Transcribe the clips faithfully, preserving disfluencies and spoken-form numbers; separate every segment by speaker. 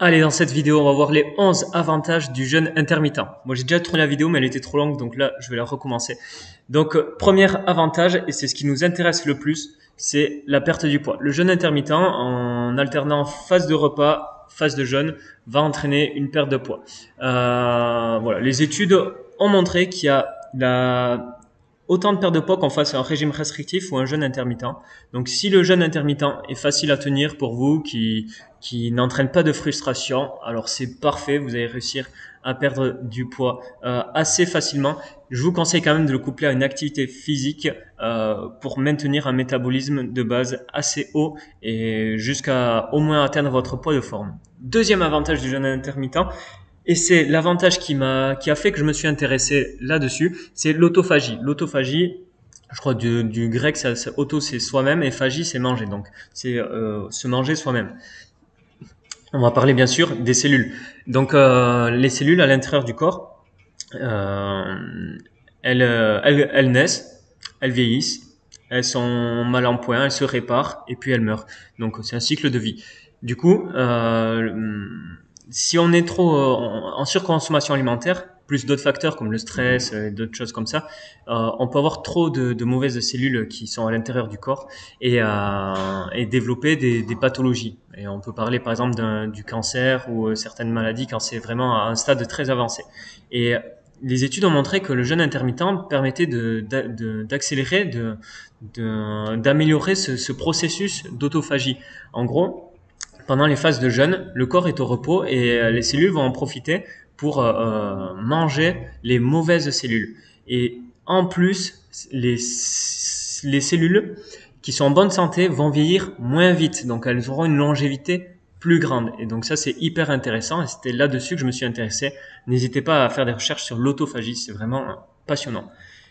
Speaker 1: Allez, dans cette vidéo, on va voir les onze avantages du jeûne intermittent. Moi, j'ai déjà tourné la vidéo, mais elle était trop longue, donc là, je vais la recommencer. Donc, euh, premier avantage, et c'est ce qui nous intéresse le plus, c'est la perte du poids. Le jeûne intermittent, en alternant phase de repas, phase de jeûne, va entraîner une perte de poids. Euh, voilà, les études ont montré qu'il y a la autant de perte de poids qu'on fasse un régime restrictif ou un jeûne intermittent. Donc, si le jeûne intermittent est facile à tenir pour vous, qui qui n'entraîne pas de frustration, alors c'est parfait, vous allez réussir à perdre du poids euh, assez facilement. Je vous conseille quand même de le coupler à une activité physique euh, pour maintenir un métabolisme de base assez haut et jusqu'à au moins atteindre votre poids de forme. Deuxième avantage du jeûne intermittent, et c'est l'avantage qui m'a, qui a fait que je me suis intéressé là-dessus, c'est l'autophagie. L'autophagie, je crois du, du grec, ça, ça, auto c'est soi-même et phagie c'est manger, donc c'est euh, se manger soi-même. On va parler bien sûr des cellules. Donc euh, les cellules à l'intérieur du corps, euh, elles, elles, elles naissent, elles vieillissent, elles sont mal en point, elles se réparent et puis elles meurent. Donc c'est un cycle de vie. Du coup, euh, si on est trop en, en surconsommation alimentaire, plus d'autres facteurs comme le stress et d'autres choses comme ça, euh, on peut avoir trop de, de mauvaises cellules qui sont à l'intérieur du corps et, euh, et développer des, des pathologies. Et on peut parler par exemple d'un, du cancer ou euh, certaines maladies quand c'est vraiment à un stade très avancé. Et les études ont montré que le jeûne intermittent permettait de, de, d'accélérer, de, de, d'améliorer ce, ce processus d'autophagie. En gros, pendant les phases de jeûne, le corps est au repos et les cellules vont en profiter pour euh, manger les mauvaises cellules. Et en plus, les, les cellules qui sont en bonne santé vont vieillir moins vite. Donc, elles auront une longévité plus grande. Et donc, ça, c'est hyper intéressant. Et c'était là-dessus que je me suis intéressé. N'hésitez pas à faire des recherches sur l'autophagie. C'est vraiment passionnant.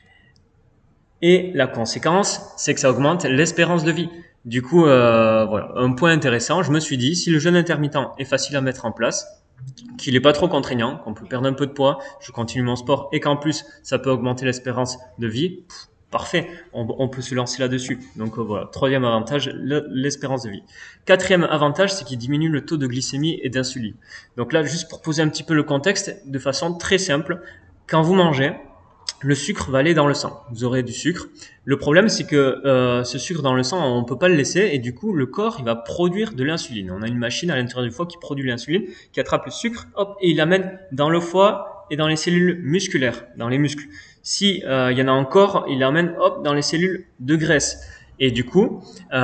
Speaker 1: Et la conséquence, c'est que ça augmente l'espérance de vie. Du coup, euh, voilà, un point intéressant. Je me suis dit, si le jeûne intermittent est facile à mettre en place, qu'il n'est pas trop contraignant, qu'on peut perdre un peu de poids, je continue mon sport et qu'en plus, ça peut augmenter l'espérance de vie, pff, parfait, on, on peut se lancer là-dessus. Donc euh, voilà, troisième avantage, le, l'espérance de vie. Quatrième avantage, c'est qu'il diminue le taux de glycémie et d'insuline. Donc là, juste pour poser un petit peu le contexte, de façon très simple, quand vous mangez, le sucre va aller dans le sang. Vous aurez du sucre. Le problème, c'est que euh, ce sucre dans le sang, on ne peut pas le laisser et du coup, le corps, il va produire de l'insuline. On a une machine à l'intérieur du foie qui produit l'insuline, qui attrape le sucre, hop, et il l'amène dans le foie et dans les cellules musculaires, dans les muscles. Si euh, il y en a encore, il l'amène, hop, dans les cellules de graisse. Et du coup, euh,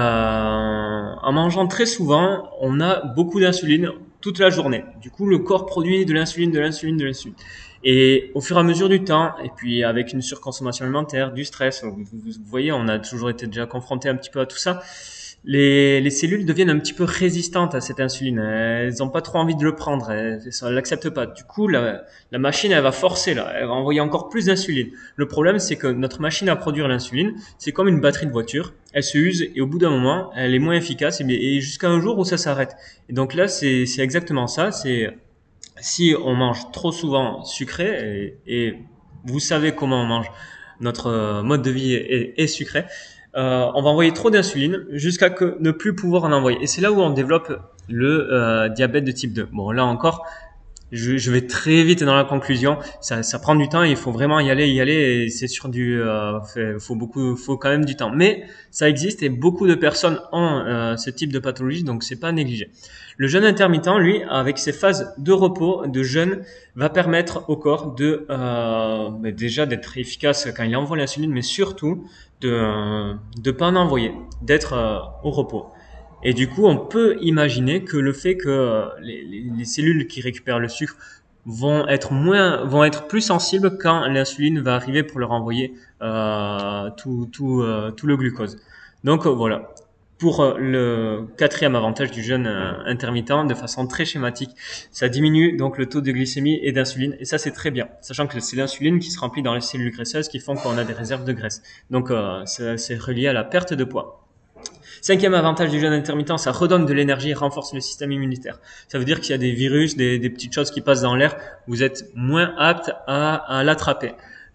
Speaker 1: en mangeant très souvent, on a beaucoup d'insuline toute la journée. Du coup, le corps produit de l'insuline, de l'insuline, de l'insuline. Et au fur et à mesure du temps, et puis avec une surconsommation alimentaire, du stress, vous, vous, vous voyez, on a toujours été déjà confronté un petit peu à tout ça, les, les cellules deviennent un petit peu résistantes à cette insuline. Elles n'ont pas trop envie de le prendre, elles ne l'acceptent pas. Du coup, la, la machine, elle va forcer, là, elle va envoyer encore plus d'insuline. Le problème, c'est que notre machine à produire l'insuline, c'est comme une batterie de voiture. Elle se use et au bout d'un moment, elle est moins efficace et, et jusqu'à un jour où ça s'arrête. Et donc là, c'est, c'est exactement ça, c'est... Si on mange trop souvent sucré, et, et vous savez comment on mange, notre mode de vie est, est sucré, euh, on va envoyer trop d'insuline jusqu'à que ne plus pouvoir en envoyer. Et c'est là où on développe le euh, diabète de type deux. Bon, là encore, je, je vais très vite dans la conclusion. Ça, ça prend du temps, il faut vraiment y aller, y aller. Et c'est sur du, euh, faut beaucoup, faut quand même du temps. Mais ça existe et beaucoup de personnes ont euh, ce type de pathologie, donc c'est pas négligé. Le jeûne intermittent, lui, avec ses phases de repos, de jeûne, va permettre au corps de euh, déjà d'être efficace quand il envoie l'insuline, mais surtout de de pas en envoyer, d'être euh, au repos. Et du coup, on peut imaginer que le fait que les, les, les cellules qui récupèrent le sucre vont être moins, vont être plus sensibles quand l'insuline va arriver pour leur envoyer euh, tout, tout, euh, tout le glucose. Donc euh, voilà. Pour euh, le quatrième avantage du jeûne euh, intermittent, de façon très schématique, ça diminue donc le taux de glycémie et d'insuline, et ça c'est très bien, sachant que c'est l'insuline qui se remplit dans les cellules graisseuses qui font qu'on a des réserves de graisse. Donc euh, c'est relié à la perte de poids. Cinquième avantage du jeûne intermittent, ça redonne de l'énergie et renforce le système immunitaire. Ça veut dire qu'il y a des virus, des, des petites choses qui passent dans l'air, vous êtes moins apte à, à l'attraper.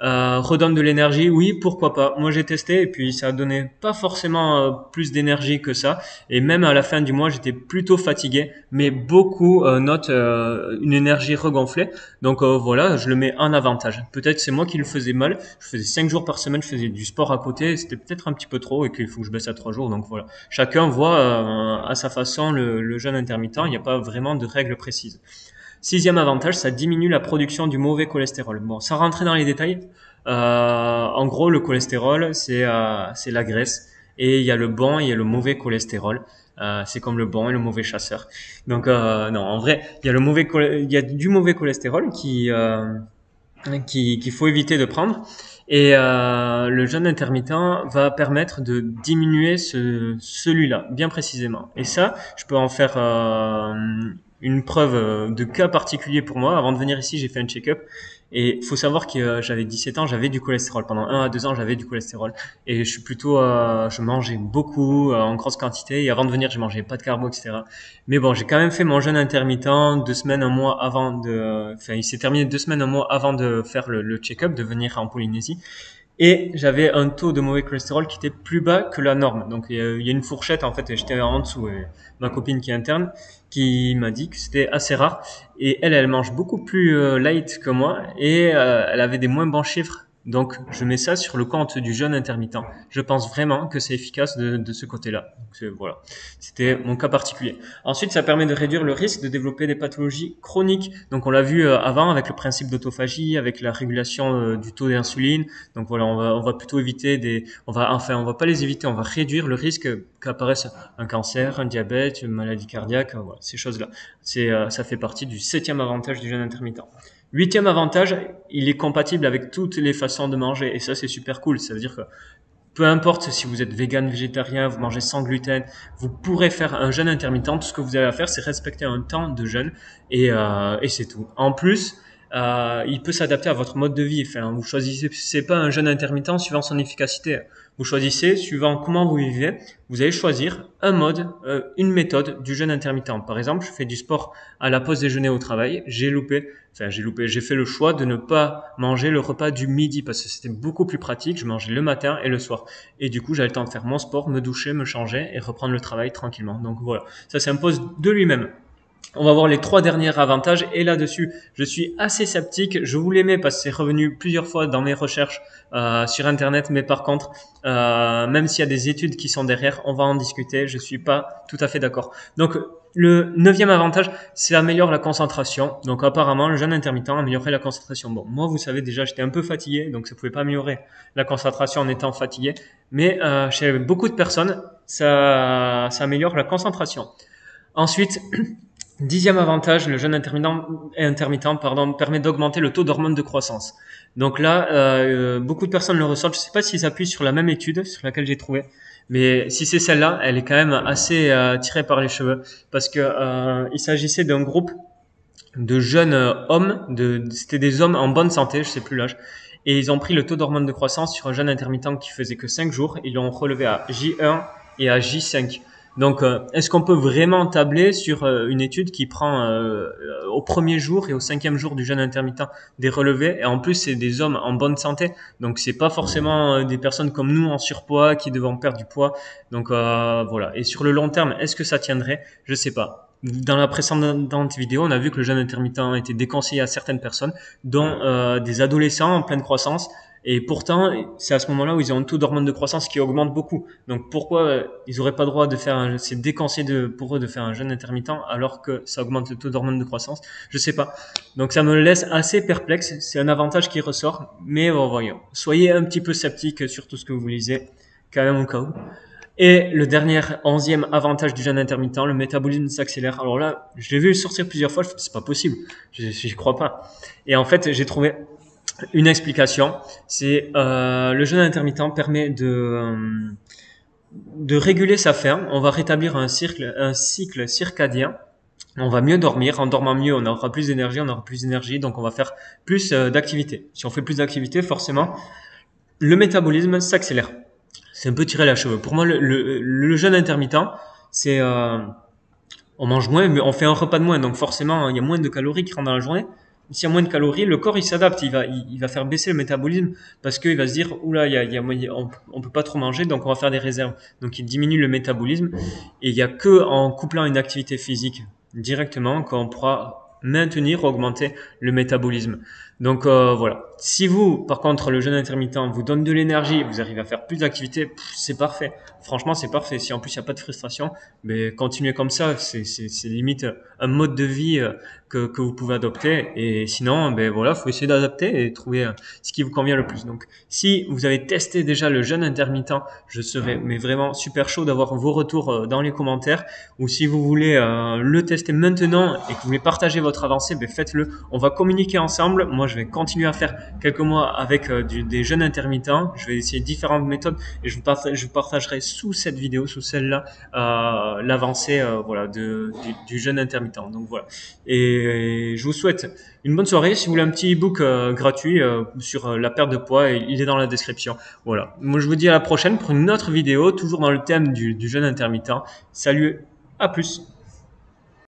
Speaker 1: Euh, redonne de l'énergie, oui, pourquoi pas. Moi, j'ai testé et puis ça a donné pas forcément euh, plus d'énergie que ça. Et même à la fin du mois, j'étais plutôt fatigué, mais beaucoup euh, notent euh, une énergie regonflée. Donc euh, voilà, je le mets en avantage. Peut-être c'est moi qui le faisais mal. Je faisais cinq jours par semaine, je faisais du sport à côté. C'était peut-être un petit peu trop et qu'il faut que je baisse à trois jours. Donc voilà, chacun voit euh, à sa façon le, le jeûne intermittent. Il n'y a pas vraiment de règles précises. Sixième avantage, ça diminue la production du mauvais cholestérol. Bon, sans rentrer dans les détails, euh, en gros, le cholestérol, c'est euh, c'est la graisse. Et il y a le bon et il y a le mauvais cholestérol. Euh, c'est comme le bon et le mauvais chasseur. Donc, euh, non, en vrai, il y a le mauvais, il y a du mauvais cholestérol qui euh, qui qu'il faut éviter de prendre. Et euh, le jeûne intermittent va permettre de diminuer ce, celui-là, bien précisément. Et ça, je peux en faire euh, une preuve de cas particulier pour moi. Avant de venir ici, j'ai fait un check-up. Et il faut savoir que euh, j'avais dix-sept ans, j'avais du cholestérol. Pendant un à deux ans, j'avais du cholestérol. Et je suis plutôt, euh, je mangeais beaucoup, euh, en grosse quantité. Et avant de venir, je mangeais pas de carbo, et cetera. Mais bon, j'ai quand même fait mon jeûne intermittent deux semaines, un mois avant de, enfin, il s'est terminé deux semaines, un mois avant de faire le, le check-up, de venir en Polynésie. Et j'avais un taux de mauvais cholestérol qui était plus bas que la norme. Donc il y a, il y a une fourchette en fait, et j'étais en dessous. Et ma copine qui est interne, qui m'a dit que c'était assez rare. Et elle, elle mange beaucoup plus euh, light que moi, et euh, elle avait des moins bons chiffres. Donc je mets ça sur le compte du jeûne intermittent. Je pense vraiment que c'est efficace de, de ce côté-là. Donc, voilà, c'était mon cas particulier. Ensuite, ça permet de réduire le risque de développer des pathologies chroniques. Donc on l'a vu euh, avant avec le principe d'autophagie, avec la régulation euh, du taux d'insuline. Donc voilà, on va, on va plutôt éviter des, on va, enfin, on va pas les éviter, on va réduire le risque qu'apparaisse un cancer, un diabète, une maladie cardiaque, voilà, ces choses-là. C'est, euh, ça fait partie du septième avantage du jeûne intermittent. Huitième avantage, il est compatible avec toutes les façons de manger et ça c'est super cool. Ça veut dire que peu importe si vous êtes vegan, végétarien, vous mangez sans gluten, vous pourrez faire un jeûne intermittent. Tout ce que vous avez à faire, c'est respecter un temps de jeûne et, euh, et c'est tout. En plus, euh, il peut s'adapter à votre mode de vie. Enfin, vous choisissez, c'est pas un jeûne intermittent suivant son efficacité. Vous choisissez suivant comment vous vivez. Vous allez choisir un mode, euh, une méthode du jeûne intermittent. Par exemple, je fais du sport à la pause déjeuner au travail. J'ai loupé, enfin j'ai loupé, j'ai fait le choix de ne pas manger le repas du midi parce que c'était beaucoup plus pratique. Je mangeais le matin et le soir. Et du coup, j'avais le temps de faire mon sport, me doucher, me changer et reprendre le travail tranquillement. Donc voilà, ça s'impose de lui-même. On va voir les trois derniers avantages et là-dessus, je suis assez sceptique. Je vous les mets parce que c'est revenu plusieurs fois dans mes recherches euh, sur Internet, mais par contre, euh, même s'il y a des études qui sont derrière, on va en discuter. Je suis pas tout à fait d'accord. Donc, le neuvième avantage, c'est améliore la concentration. Donc, apparemment, le jeûne intermittent améliorerait la concentration. Bon, moi, vous savez déjà, j'étais un peu fatigué, donc ça pouvait pas améliorer la concentration en étant fatigué. Mais euh, chez beaucoup de personnes, ça, ça améliore la concentration. Ensuite, dixième avantage, le jeûne intermittent, intermittent pardon, permet d'augmenter le taux d'hormones de croissance. Donc là, euh, beaucoup de personnes le ressortent. Je ne sais pas s'ils appuient sur la même étude sur laquelle j'ai trouvé, mais si c'est celle-là, elle est quand même assez euh, tirée par les cheveux parce que euh, il s'agissait d'un groupe de jeunes hommes, de, c'était des hommes en bonne santé, je sais plus l'âge, et ils ont pris le taux d'hormones de croissance sur un jeûne intermittent qui faisait que cinq jours. Ils l'ont relevé à J un et à J cinq. Donc, euh, est-ce qu'on peut vraiment tabler sur euh, une étude qui prend euh, au premier jour et au cinquième jour du jeûne intermittent des relevés, et en plus c'est des hommes en bonne santé, donc c'est pas forcément euh, des personnes comme nous en surpoids qui devons perdre du poids. Donc euh, voilà. Et sur le long terme, est-ce que ça tiendrait? Je sais pas. Dans la précédente vidéo, on a vu que le jeûne intermittent était déconseillé à certaines personnes, dont euh, des adolescents en pleine croissance. Et pourtant, c'est à ce moment-là où ils ont un taux d'hormones de croissance qui augmente beaucoup. Donc pourquoi euh, ils n'auraient pas le droit de faire un, c'est déconseillé de, pour eux de faire un jeûne intermittent alors que ça augmente le taux d'hormones de croissance? Je sais pas. Donc ça me laisse assez perplexe. C'est un avantage qui ressort, mais bon, voyons. Soyez un petit peu sceptique sur tout ce que vous lisez, quand même au cas où. Et le dernier, onzième avantage du jeûne intermittent, le métabolisme s'accélère. Alors là, je l'ai vu sortir plusieurs fois, je me suis dit, c'est pas possible, je j'y crois pas. Et en fait, j'ai trouvé une explication, c'est euh, le jeûne intermittent permet de euh, de réguler sa faim. On va rétablir un cycle, un cycle circadien. On va mieux dormir. En dormant mieux, on aura plus d'énergie, on aura plus d'énergie, donc on va faire plus euh, d'activité. Si on fait plus d'activité, forcément, le métabolisme s'accélère. C'est un peu tiré la cheveux. Pour moi, le, le, le jeûne intermittent, c'est euh, on mange moins, mais on fait un repas de moins, donc forcément, il y a moins de calories qui rentrent dans la journée. s'il y a moins de calories, le corps il s'adapte, il va, il, il va faire baisser le métabolisme parce qu'il va se dire, oula, il y a, il y a, moyen- on, on peut pas trop manger, donc on va faire des réserves. Donc il diminue le métabolisme et il y a que en couplant une activité physique directement qu'on pourra maintenir, augmenter le métabolisme. Donc euh, voilà. Si vous, par contre, le jeûne intermittent vous donne de l'énergie, vous arrivez à faire plus d'activités, pff, c'est parfait. Franchement, c'est parfait. Si en plus il n'y a pas de frustration, mais continuez comme ça. C'est c'est- c'est limite un mode de vie euh, que, que vous pouvez adopter. Et sinon, ben voilà, faut essayer d'adapter et trouver euh, ce qui vous convient le plus. Donc, si vous avez testé déjà le jeûne intermittent, je serais mais vraiment super chaud d'avoir vos retours euh, dans les commentaires. Ou si vous voulez euh, le tester maintenant et que vous voulez partager votre avancée, ben faites-le. On va communiquer ensemble. Moi, je vais continuer à faire quelques mois avec euh, du, des jeûnes intermittents. Je vais essayer différentes méthodes et je vous, partage, je vous partagerai sous cette vidéo, sous celle-là, euh, l'avancée euh, voilà, de, du, du jeûne intermittent. Donc voilà. Et je vous souhaite une bonne soirée. Si vous voulez un petit e-book euh, gratuit euh, sur euh, la perte de poids, il est dans la description. Voilà. Moi, je vous dis à la prochaine pour une autre vidéo, toujours dans le thème du, du jeûne intermittent. Salut, à plus.